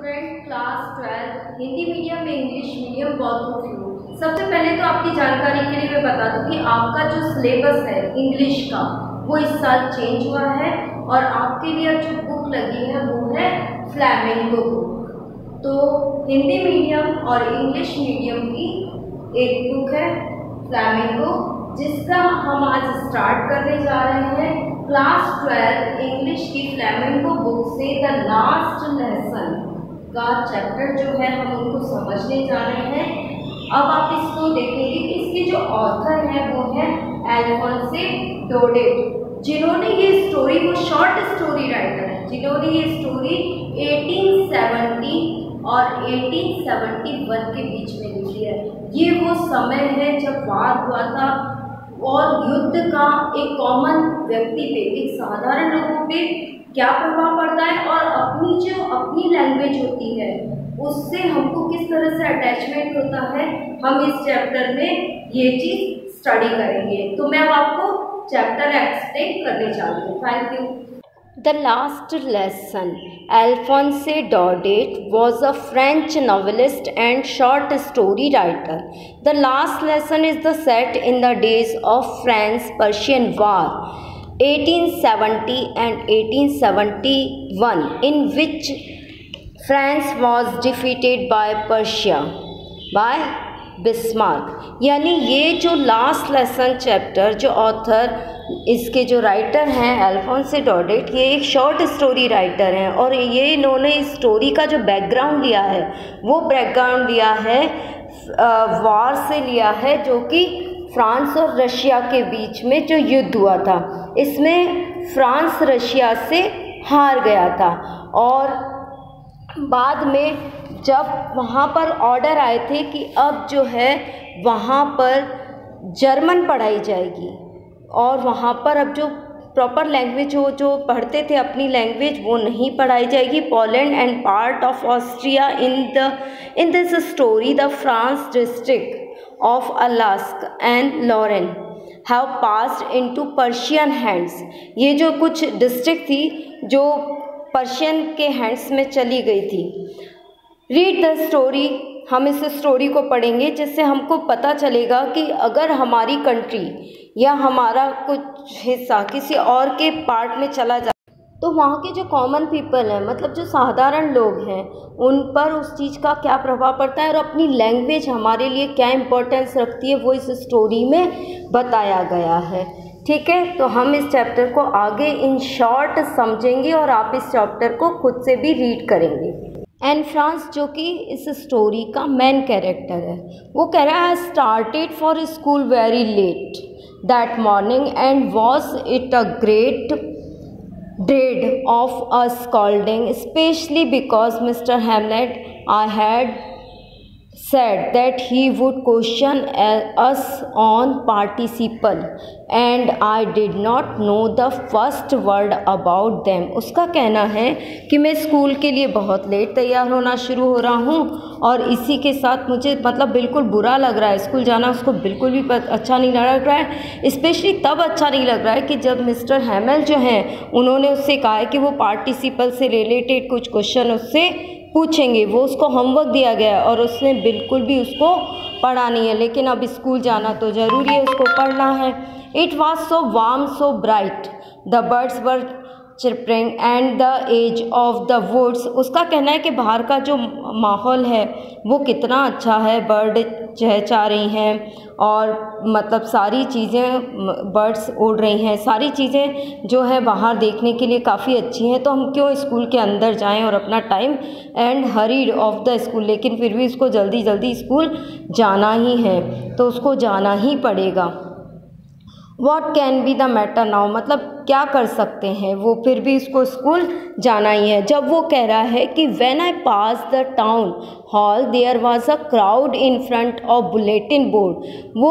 Student class 12 Hindi medium में English medium बहुत फ्लू। सबसे पहले तो आपकी जानकारी के लिए मैं बता दूं कि आपका जो सिलेबस है इंग्लिश का वो इस साल चेंज हुआ है और आपके लिए जो बुक लगी है वो है फ्लैमिंगो बुक। तो हिंदी मीडियम और इंग्लिश मीडियम की एक बुक है फ्लैमिंगो, जिसका हम आज स्टार्ट करने जा रहे हैं। क्लास 12 इंग्लिश की फ्लैमिंगो बुक से द लास्ट लेसन का चैप्टर जो है हम उनको समझने जा रहे हैं। अब आप इसको देखेंगे कि इसके जो ऑथर हैं वो है अल्फोंसे डोडेट, जिन्होंने ये स्टोरी, वो शॉर्ट स्टोरी राइटर है, जिन्होंने ये स्टोरी 1870 और 1871 के बीच में लिखी है। ये वो समय है जब वार हुआ था और युद्ध का एक कॉमन व्यक्ति पे, एक साधारण लोगों पे क्या प्रभाव पड़ता है और अपनी लैंग्वेज होती है उससे हमको किस तरह से अटैचमेंट होता है, हम इस चैप्टर में ये चीज स्टडी करेंगे। तो मैं अब आपको चैप्टर एक्सप्लेन करने जा रही हूँ। Thank you. The last lesson. Alphonse Daudet was a French novelist and short story writer. The last lesson is the set in the days of France-Persian War 1870 and 1871, in which France was defeated by Persia by Bismarck. यानी ये जो last lesson chapter, जो author, इसके जो writer हैं अल्फोंसे डोडेट, ये एक short story writer हैं और ये इन्होंने इस स्टोरी का जो बैकग्राउंड लिया है वो बैकग्राउंड लिया है वार से लिया है, जो कि फ्रांस और रशिया के बीच में जो युद्ध हुआ था। इसमें फ्रांस रशिया से हार गया था और बाद में जब वहाँ पर ऑर्डर आए थे कि अब जो है वहाँ पर जर्मन पढ़ाई जाएगी और वहाँ पर अब जो प्रॉपर लैंग्वेज जो पढ़ते थे अपनी लैंग्वेज वो नहीं पढ़ाई जाएगी। Poland and part of Austria in this story the France district of Alaska and Lorraine have passed into Persian hands. ये जो कुछ डिस्ट्रिक्ट थी जो पर्शियन के हैंड्स में चली गई थी। रीड द स्टोरी, हम इस स्टोरी को पढ़ेंगे जिससे हमको पता चलेगा कि अगर हमारी कंट्री या हमारा कुछ हिस्सा किसी और के पार्ट में चला जाए तो वहाँ के जो कॉमन पीपल हैं, मतलब जो साधारण लोग हैं, उन पर उस चीज़ का क्या प्रभाव पड़ता है और अपनी लैंग्वेज हमारे लिए क्या इम्पोर्टेंस रखती है, वो इस स्टोरी में बताया गया है। ठीक है, तो हम इस चैप्टर को आगे इन शॉर्ट समझेंगे और आप इस चैप्टर को खुद से भी रीड करेंगे। एन फ्रांस, जो कि इस स्टोरी का मेन कैरेक्टर है, वो कह रहा है started for school very late that morning and was it a great dread of a scolding, especially because Mr. Hamlet I had said that he would question us on participle and I did not know the first word about them। उसका कहना है कि मैं school के लिए बहुत late तैयार होना शुरू हो रहा हूँ और इसी के साथ मुझे मतलब बिल्कुल बुरा लग रहा है, स्कूल जाना उसको बिल्कुल भी अच्छा नहीं लग रहा है। स्पेशली तब अच्छा नहीं लग रहा है कि जब मिस्टर हैमेल जो हैं उन्होंने उससे कहा है कि वो पार्टिसिपल से रिलेटेड कुछ क्वेश्चन उससे पूछेंगे। वो उसको होमवर्क दिया गया और उसने बिल्कुल भी उसको पढ़ा नहीं है, लेकिन अब स्कूल जाना तो ज़रूरी है, उसको पढ़ना है। It was so warm so bright the birds were chirping and the edge of the woods. उसका कहना है कि बाहर का जो माहौल है वो कितना अच्छा है, बर्ड चहचहा रही हैं और मतलब सारी चीज़ें, बर्ड्स उड़ रही हैं, सारी चीज़ें जो है बाहर देखने के लिए काफ़ी अच्छी हैं। तो हम क्यों स्कूल के अंदर जाएं और अपना time and hurried of the school, लेकिन फिर भी उसको जल्दी जल्दी स्कूल जाना ही है तो उसको जाना ही पड़ेगा। What can be the matter now, मतलब क्या कर सकते हैं वो, फिर भी इसको स्कूल जाना ही है। जब वो कह रहा है कि when I passed the town hall there was a crowd in front of bulletin board, वो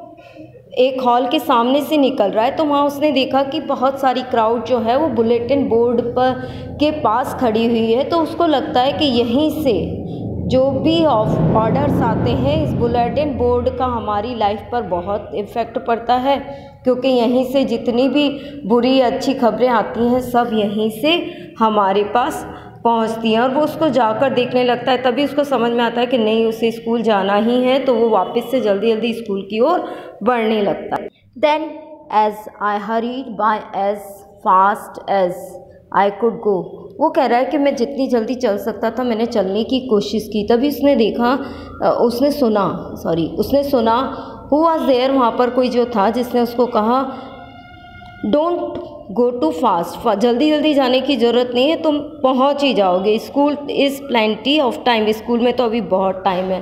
एक हॉल के सामने से निकल रहा है तो वहाँ उसने देखा कि बहुत सारी क्राउड जो है वो बुलेटिन बोर्ड पर के पास खड़ी हुई है। तो उसको लगता है कि यहीं से जो भी ऑर्डर्स आते हैं इस बुलेटिन बोर्ड का हमारी लाइफ पर बहुत इफ़ेक्ट पड़ता है, क्योंकि यहीं से जितनी भी बुरी अच्छी खबरें आती हैं सब यहीं से हमारे पास पहुंचती हैं और वो उसको जाकर देखने लगता है। तभी उसको समझ में आता है कि नहीं, उसे स्कूल जाना ही है, तो वो वापस से जल्दी जल्दी स्कूल की ओर बढ़ने लगता है। Then as I hurried by as fast as I could go, वो कह रहा है कि मैं जितनी जल्दी चल सकता था मैंने चलने की कोशिश की। तभी उसने सुना हु वाज देयर, वहाँ पर कोई जो था जिसने उसको कहा डोंट गो टू फास्ट, जल्दी जल्दी जाने की ज़रूरत नहीं है, तुम पहुँच ही जाओगे, school is plenty of time, school में तो अभी बहुत टाइम है।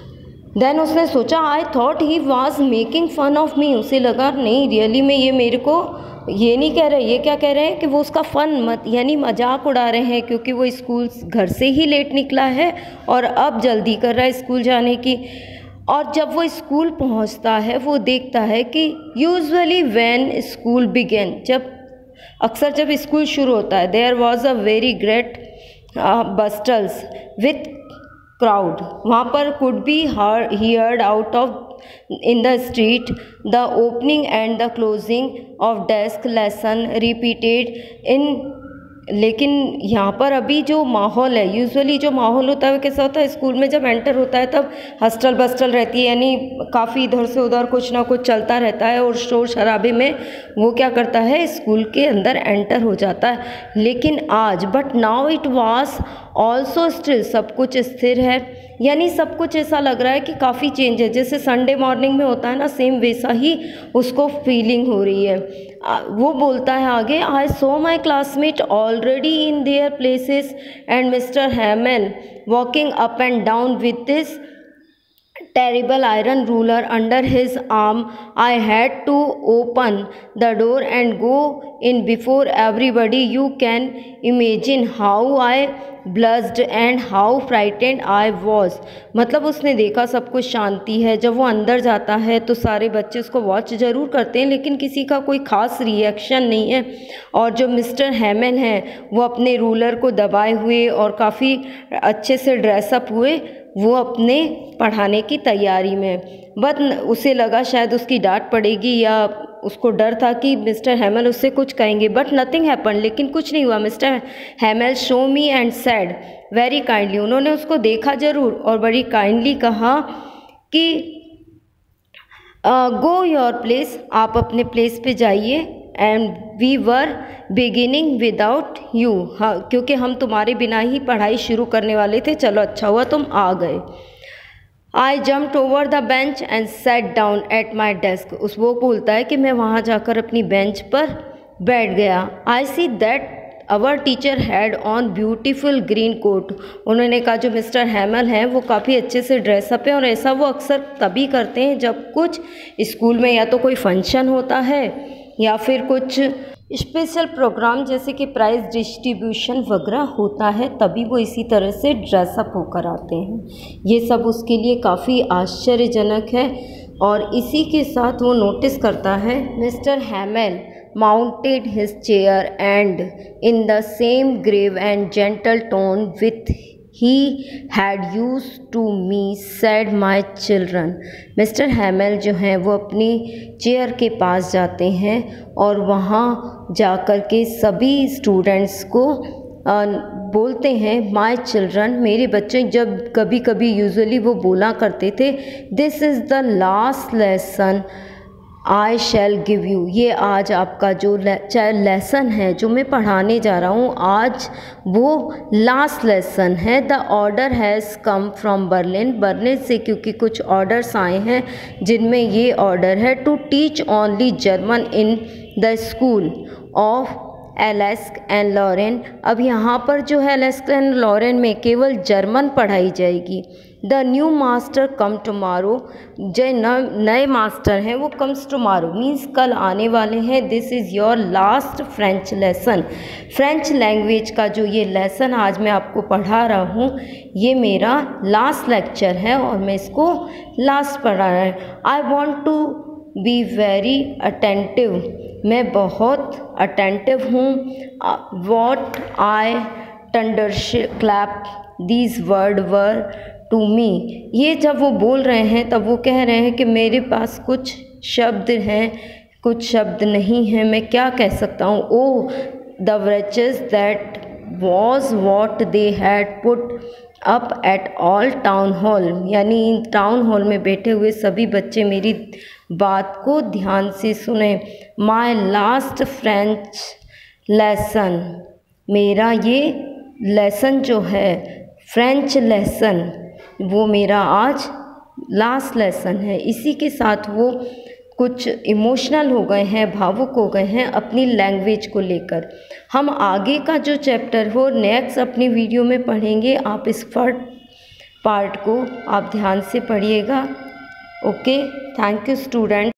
देन उसने सोचा I thought he was making fun of me, उसे लगा नहीं रियली में ये मेरे को ये नहीं कह रहे, ये क्या कह रहे हैं कि वो उसका फ़न यानी मजाक उड़ा रहे हैं, क्योंकि वो स्कूल घर से ही लेट निकला है और अब जल्दी कर रहा है स्कूल जाने की। और जब वो स्कूल पहुंचता है वो देखता है कि यूजुअली व्हेन स्कूल बिगेन, अक्सर जब स्कूल शुरू होता है, there was a very great bustles with crowd, वहाँ पर could be heard out of in the street the opening and the closing of desk lesson repeated in, लेकिन यहाँ पर अभी जो माहौल है, यूजुअली जो माहौल होता है वो कैसा होता है, स्कूल में जब एंटर होता है तब हस्टल बस्टल रहती है, यानी काफ़ी इधर से उधर कुछ ना कुछ चलता रहता है और शोर शराबे में वो क्या करता है, स्कूल के अंदर एंटर हो जाता है। लेकिन आज but now it was also still, सब कुछ स्थिर है, यानी सब कुछ ऐसा लग रहा है कि काफ़ी चेंज है, जैसे संडे मॉर्निंग में होता है ना, सेम वैसा ही उसको फीलिंग हो रही है। वो बोलता है आगे, I saw my classmate already in their places and mister Hamel walking up and down with this terrible iron ruler under his arm. I had to open the door and go in before everybody. You can imagine how I blushed and how frightened I was. मतलब उसने देखा सब कुछ शांति है, जब वो अंदर जाता है तो सारे बच्चे उसको वॉच ज़रूर करते हैं, लेकिन किसी का कोई ख़ास रिएक्शन नहीं है। और जो मिस्टर हैमेल हैं वो अपने रूलर को दबाए हुए और काफ़ी अच्छे से ड्रेसअप हुए वो अपने पढ़ाने की तैयारी में, बट उसे लगा शायद उसकी डांट पड़ेगी या उसको डर था कि मिस्टर हैमेल उससे कुछ कहेंगे, बट नथिंग हैपन, लेकिन कुछ नहीं हुआ। Mister Hamel show me and said very kindly, उन्होंने उसको देखा ज़रूर और बड़ी काइंडली कहा कि गो योर प्लेस, आप अपने प्लेस पे जाइए, and we were beginning without you, हाँ क्योंकि हम तुम्हारे बिना ही पढ़ाई शुरू करने वाले थे, चलो अच्छा हुआ तुम आ गए। I jumped over the bench and sat down at my desk, वो बोलता है कि मैं वहाँ जाकर अपनी बेंच पर बैठ गया। I see that our teacher had on beautiful green coat, उन्होंने कहा जो मिस्टर हैमेल हैं वो काफ़ी अच्छे से ड्रेसअप है, और ऐसा वो अक्सर तभी करते हैं जब कुछ स्कूल में या तो कोई फंक्शन होता है या फिर कुछ स्पेशल प्रोग्राम जैसे कि प्राइज़ डिस्ट्रीब्यूशन वगैरह होता है, तभी वो इसी तरह से ड्रेसअप होकर आते हैं। ये सब उसके लिए काफ़ी आश्चर्यजनक है। और इसी के साथ वो नोटिस करता है mister Hamel mounted his chair and in the same grave and gentle tone with he had used to me said my children, mister Hamel जो हैं वो अपनी चेयर के पास जाते हैं और वहाँ जाकर के सभी स्टूडेंट्स को बोलते हैं माय चिल्ड्रन, मेरे बच्चे, जब कभी कभी यूजुअली वो बोला करते थे this is the last lesson I shall give you, ये आज आपका जो लेसन है जो मैं पढ़ाने जा रहा हूँ आज वो लास्ट लेसन है। The order has come from Berlin, Berlin से क्योंकि कुछ ऑर्डर्स आए हैं जिनमें ये ऑर्डर है to teach only German in the school of Alsace and Lorraine, अब यहाँ पर जो है एलेस्क एंड लॉरेन में केवल जर्मन पढ़ाई जाएगी। The new master come tomorrow, जो नए मास्टर हैं वो कम्स टुमारो मीन्स कल आने वाले हैं। This is your last French lesson, French language का जो ये लेसन आज मैं आपको पढ़ा रहा हूँ ये मेरा लास्ट लेक्चर है और मैं इसको लास्ट पढ़ा रहा है। I want to be very attentive, मैं बहुत अटेंटिव हूँ। What I thunderclap these word were to me, ये जब वो बोल रहे हैं तब वो कह रहे हैं कि मेरे पास कुछ शब्द हैं कुछ शब्द नहीं हैं, मैं क्या कह सकता हूँ। Oh the wretches that was what they had put up at all town hall, यानी टाउन हॉल में बैठे हुए सभी बच्चे मेरी बात को ध्यान से सुने। माई लास्ट फ्रेंच लेसन, मेरा ये लेसन जो है फ्रेंच लेसन वो मेरा आज लास्ट लेसन है। इसी के साथ वो कुछ इमोशनल हो गए हैं, भावुक हो गए हैं अपनी लैंग्वेज को लेकर। हम आगे का जो चैप्टर हो नेक्स्ट अपनी वीडियो में पढ़ेंगे। आप इस पार्ट को आप ध्यान से पढ़िएगा। Okay, thank you student.